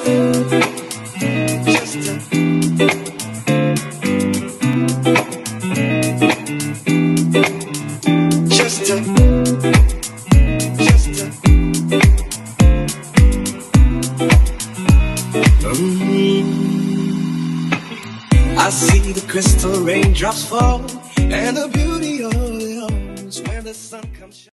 I see the crystal raindrops fall and the beauty of it all is when the sun comes.